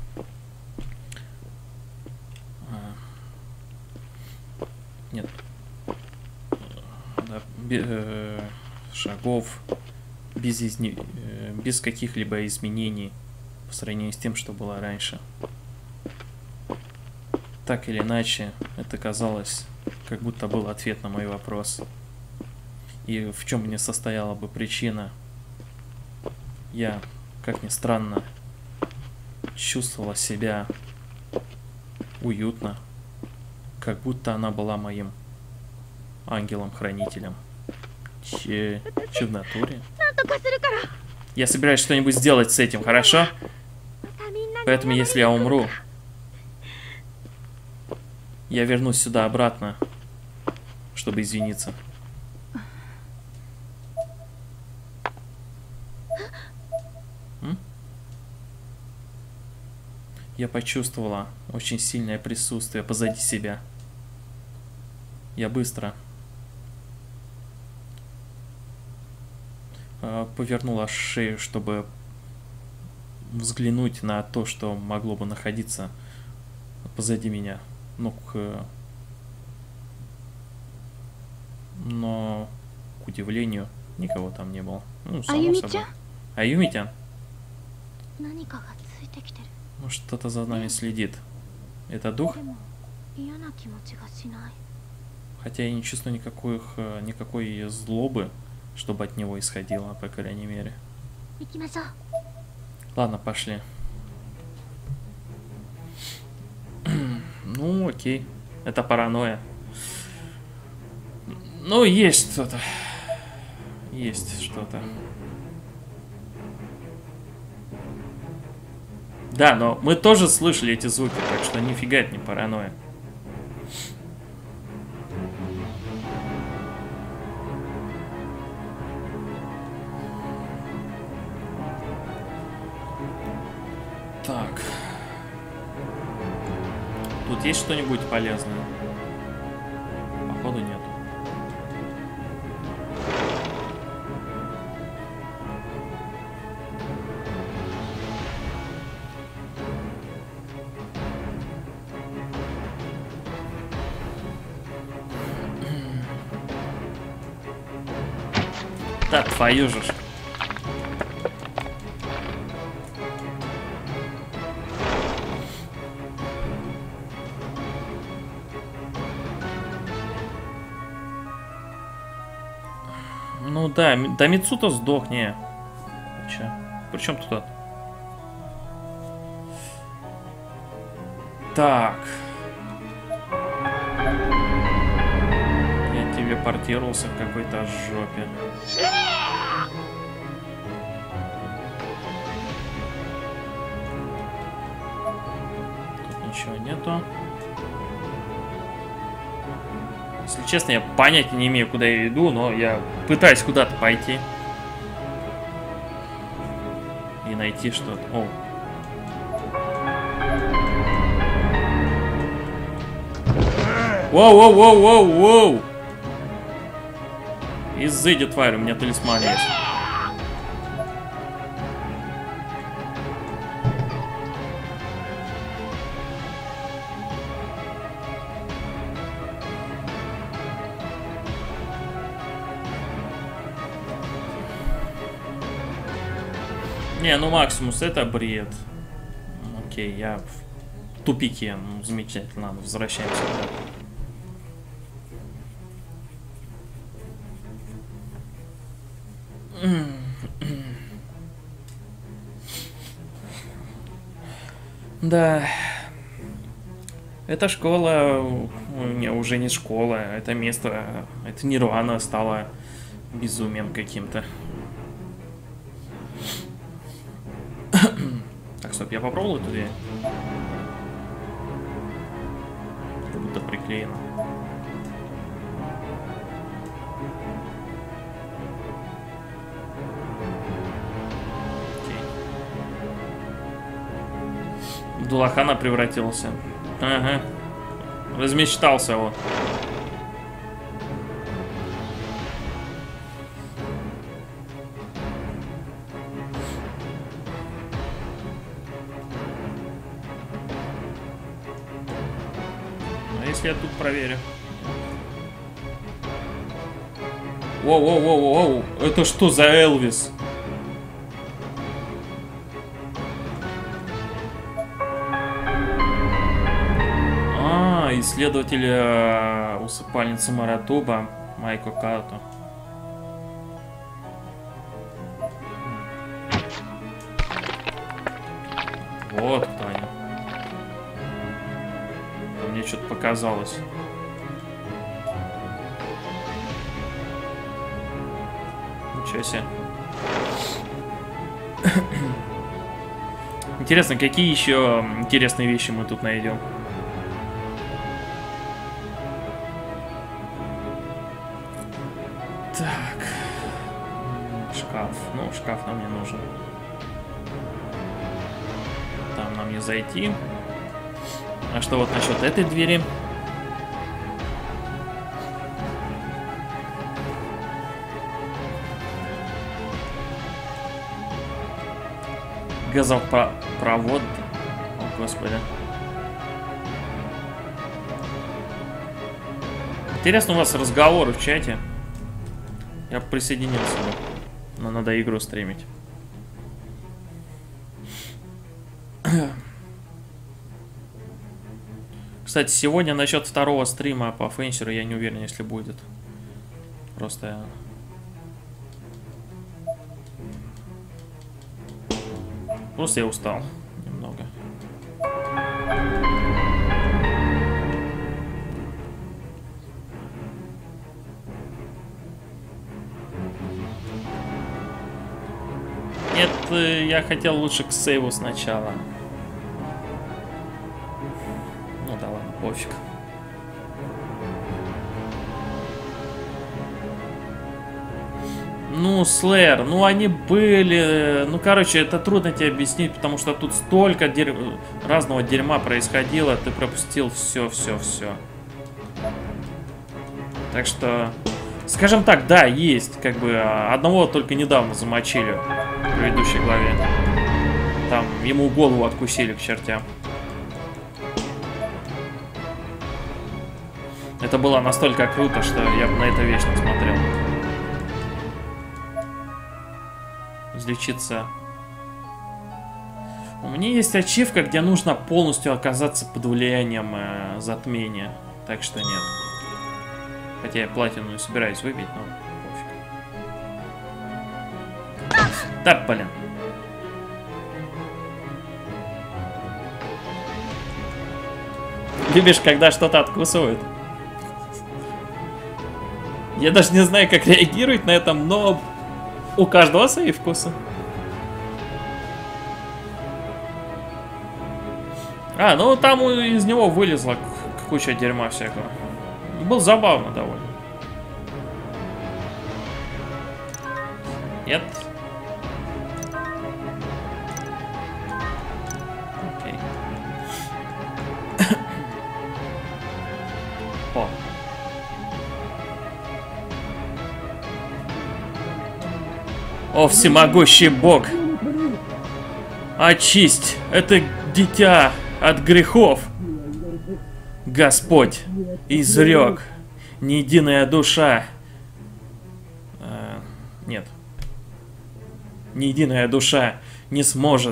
Speaker 1: Нет. Да, шагов без каких-либо изменений по сравнению с тем, что было раньше. Так или иначе, это казалось, как будто был ответ на мой вопрос. И в чем мне состояла бы причина? Я, как ни странно, чувствовала себя уютно, как будто она была моим ангелом-хранителем. Че в натуре?
Speaker 3: なんとかするから。
Speaker 1: Я собираюсь что-нибудь сделать с этим, хорошо?
Speaker 3: またみんなに
Speaker 1: Поэтому, если я умру, я вернусь сюда обратно, чтобы извиниться. Я почувствовала очень сильное присутствие позади себя. Я быстро повернула шею, чтобы взглянуть на то, что могло бы находиться позади меня. Но, к удивлению, никого там не было. Ну, само собой. Аюми-тян?
Speaker 2: 何かがついてきてる。
Speaker 1: Ну, что-то за нами следит. Это дух?
Speaker 2: でも嫌な気持ちがしない。
Speaker 1: Хотя я не чувствую никакой злобы, чтобы от него исходило, по крайней мере.
Speaker 2: 行きましょう。
Speaker 1: Ладно, пошли. Ну, окей. Это паранойя. Ну, есть что-то. Есть что-то. Да, но мы тоже слышали эти звуки, так что нифига это не паранойя. Так. Тут есть что-нибудь полезное? Походу нет. Да твою же ж. Ну да, да Мицуто сдох, не. Че? Причем тут это? Так. Я телепортировался в какой-то жопе. Тут ничего нету. Если честно, я понятия не имею, куда я иду, но я пытаюсь куда-то пойти. И найти что-то. О. Воу-воу-воу-воу-воу! Изыди, тварь, у меня талисман есть. Не, ну Максимус, это бред. Окей, я в тупике. Ну, замечательно, ладно, возвращаемся. Да. Эта школа, не, уже не школа, это место, это Нирвана стало безумием каким-то. Так, стоп, я попробовал эту дверь? Как будто приклеено. Окей. В Дулахана превратился. Ага. Размечтался вот. Если я тут проверю. Воу-воу-воу-воу. Это что за Элвис? Исследователь усыпальницы Маратуба Майко Като. Вот кто они. Мне что-то показалось. Ничего себе. Интересно, какие еще интересные вещи мы тут найдем? Так. Шкаф. Ну, шкаф нам не нужен. Там нам не зайти. А что вот насчет этой двери? Газопровод. О, господи. Интересно, у вас разговоры в чате. Я присоединился. Но надо игру стримить. Кстати, сегодня насчет второго стрима по Фенсеру я не уверен, если будет. Просто... Просто я устал немного. Нет, я хотел лучше к сейву сначала. Ну да ладно, пофиг. Ну, Слэйр, ну они были... Ну, короче, это трудно тебе объяснить, потому что тут столько разного дерьма происходило, ты пропустил все. Так что... Скажем так, да, есть, как бы, одного только недавно замочили в предыдущей главе. Там ему голову откусили к чертям. Это было настолько круто, что я бы на это вечно смотрел. Излечиться. У меня есть ачивка, где нужно полностью оказаться под влиянием затмения. Так что нет. Хотя я платину не собираюсь выбить, но пофиг. Да, блин. Любишь, когда что-то откусывают? Я даже не знаю, как реагировать на это, но у каждого свои вкусы. А, ну там из него вылезла куча дерьма всякого. Было забавно довольно. Нет. Окей. О. О, всемогущий Бог! Очисть это дитя от грехов! Господь изрек, ни единая душа... Нет. Ни единая душа не сможет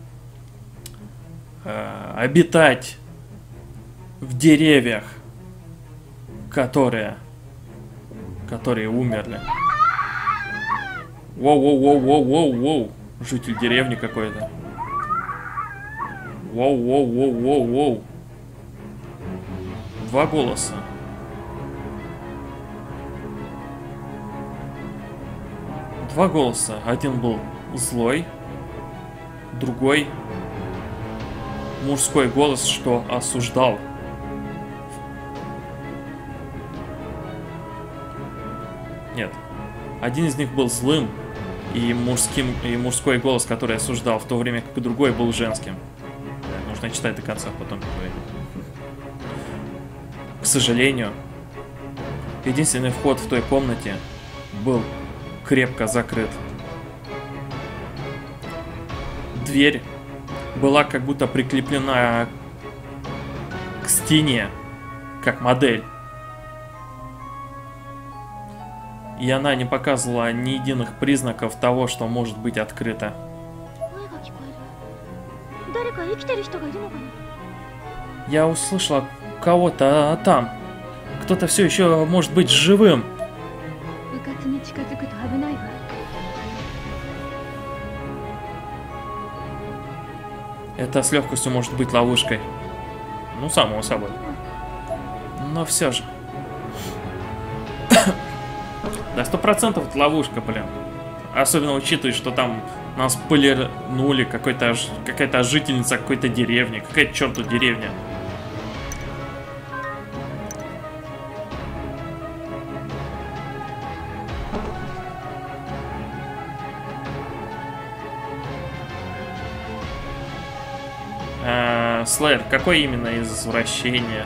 Speaker 1: обитать в деревьях, которые умерли. Воу-воу-воу-воу-воу-воу. Житель деревни какой-то. Воу-воу-воу-воу-воу. Два голоса. Два голоса. Один был злой, другой мужской голос, что осуждал. Нет. Один из них был злым и мужской голос, который осуждал, в то время как другой был женским. Нужно читать до конца, потом поговорим. К сожалению, единственный вход в той комнате был крепко закрыт. Дверь была как будто прикреплена к стене, как модель. И она не показывала ни единых признаков того, что может быть открыто. Я услышала кого-то там. Кто-то все еще может быть живым. Это с легкостью может быть ловушкой. Ну, само собой. Но все же. Да, 100% это ловушка, блин. Особенно учитывая, что там нас пылернули какая-то жительница какой-то деревни. Какая-то черту деревня. Слэйр, какое именно извращение?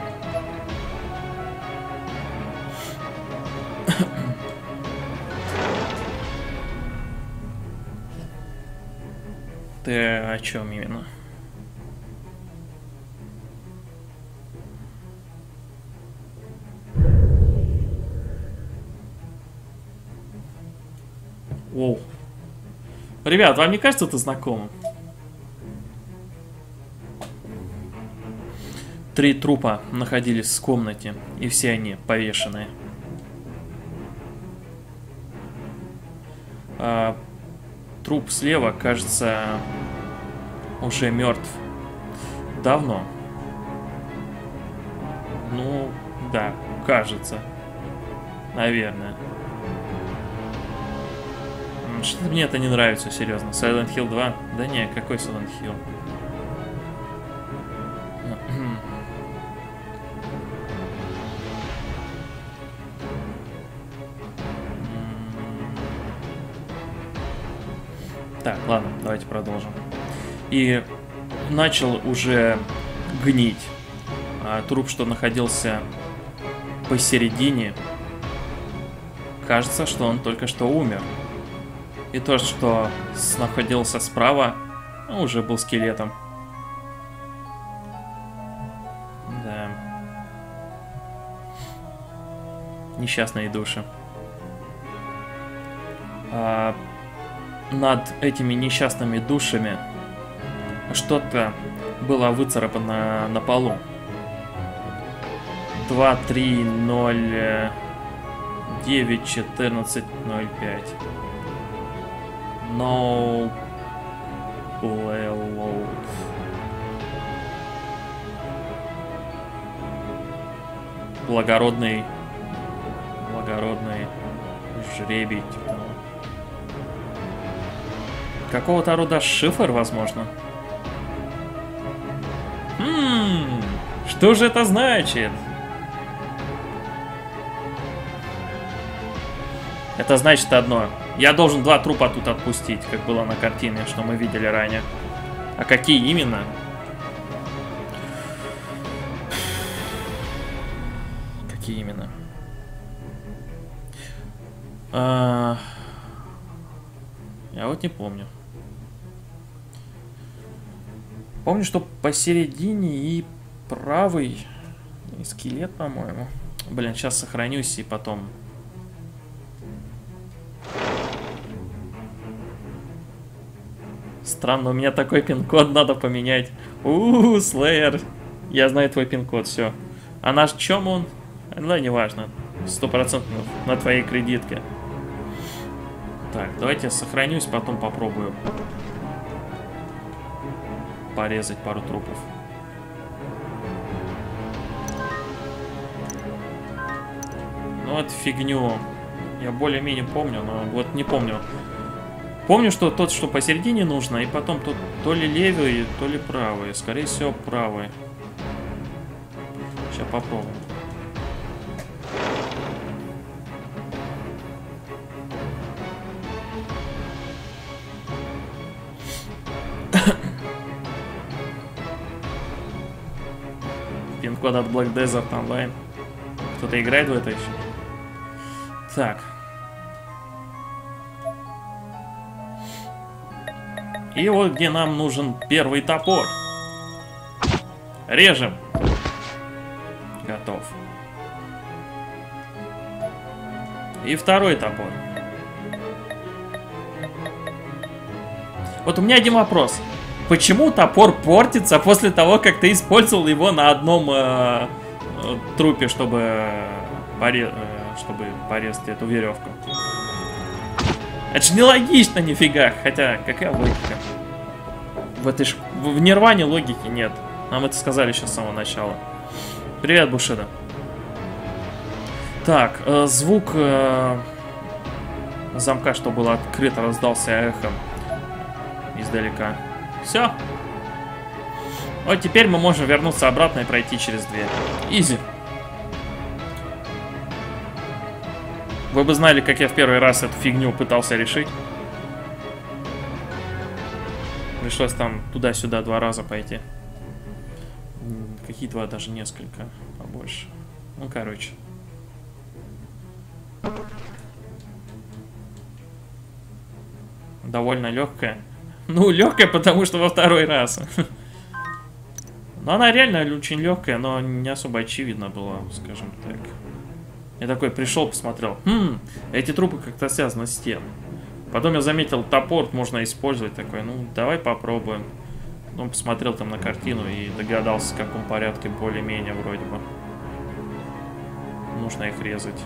Speaker 1: Ты о чем именно? Оу. Ребят, вам не кажется это знакомым? 3 трупа находились в комнате, и все они повешенные. Труп слева, кажется, уже мертв. Давно. Ну, да, кажется. Наверное. Что-то мне это не нравится, серьезно. Silent Hill 2? Да не, какой Silent Hill? Так, ладно, давайте продолжим. И начал уже гнить. Труп, что находился посередине, кажется, что он только что умер. И тот, что находился справа, уже был скелетом. Да. Несчастные души. Над этими несчастными душами что-то было выцарапано на полу. 23091405. No load. Благородный жребий. Какого-то рода шифр, возможно. Что же это значит? Это значит одно. Я должен 2 трупа тут отпустить, как было на картине, что мы видели ранее. А какие именно? Какие именно? Я вот не помню. Помню, что посередине и правый и скелет, по-моему. Блин, сейчас сохранюсь и потом. Странно, у меня такой пин-код надо поменять. Слэйер. Я знаю твой пин-код, все. А наш чем он? Да, неважно. 100% на твоей кредитке. Так, давайте я сохранюсь, потом попробую порезать пару трупов. Ну, это фигню. Я более-менее помню, но вот не помню. Помню, что тот, что посередине нужно, и потом тут то ли левый, то ли правый. Скорее всего, правый. Сейчас попробуем. Пин-код от Black Desert Online. Кто-то играет в это еще? Так. И вот где нам нужен первый топор. Режем. Готов. И второй топор. Вот у меня один вопрос. Почему топор портится после того, как ты использовал его на одном трупе, чтобы порезать эту веревку? Это же нелогично нифига. Хотя, какая логика? В Нирване логики нет. Нам это сказали еще с самого начала. Привет, Бушида. Так, звук замка, что было открыто, раздался эхом издалека. Все. Вот теперь мы можем вернуться обратно и пройти через дверь. Изи. Вы бы знали, как я в первый раз эту фигню пытался решить. Пришлось там туда-сюда 2 раза пойти. Какие 2, даже несколько, побольше. Ну, короче. Довольно легкая. Ну, легкая, потому что во второй раз. Но она реально очень легкая, но не особо очевидно было, скажем так. Я такой пришел, посмотрел. Эти трупы как-то связаны с тем. Потом я заметил, топор можно использовать. Такой, ну, давай попробуем. Потом посмотрел там на картину и догадался, в каком порядке более-менее вроде бы. Нужно их резать.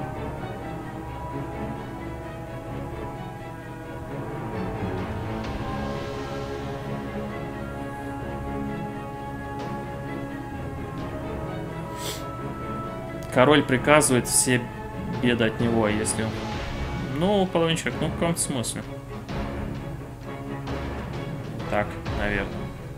Speaker 1: Король приказывает, все беды от него, если... Ну, половинчик, ну в каком-то смысле. Так, наверное.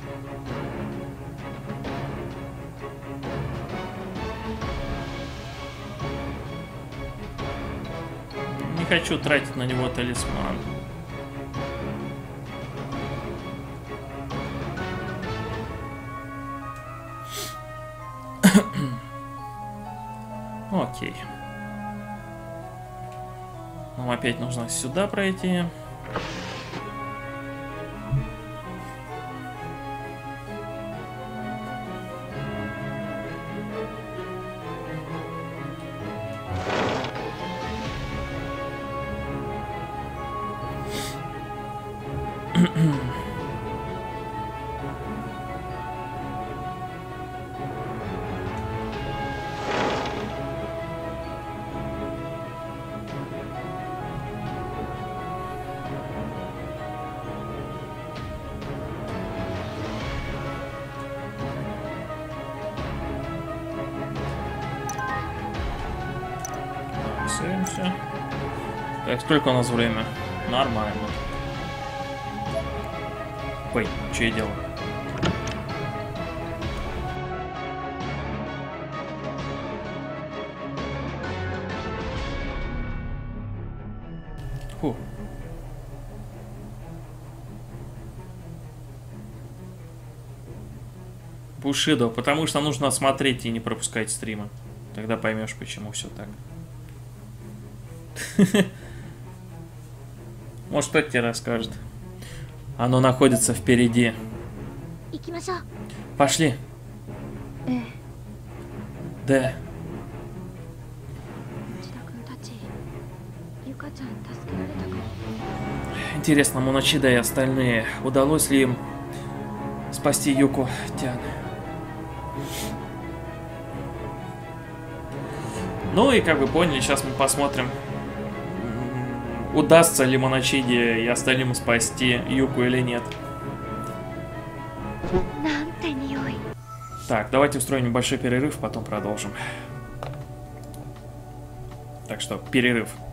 Speaker 1: Не хочу тратить на него талисман. Окей. Нам опять нужно сюда пройти. Сейвимся. Так, сколько у нас время? Нормально. Ой, что я делаю? Фу. Бушидо, потому что нужно смотреть и не пропускать стримы. Тогда поймешь, почему все так. Может, кто-то тебе расскажет. Оно находится впереди.
Speaker 3: 行きましょう。
Speaker 1: Пошли.
Speaker 3: ええ、
Speaker 1: Да.
Speaker 3: 内田君たち、ゆかちゃん助けられたかも。
Speaker 1: Интересно, Моночида и остальные, удалось ли им спасти Юку Тян? Ну и как вы поняли, сейчас мы посмотрим, удастся ли Моночиде и остальным спасти Юку или нет.
Speaker 3: なんて匂い。
Speaker 1: Так, давайте устроим небольшой перерыв, потом продолжим. Так что, перерыв.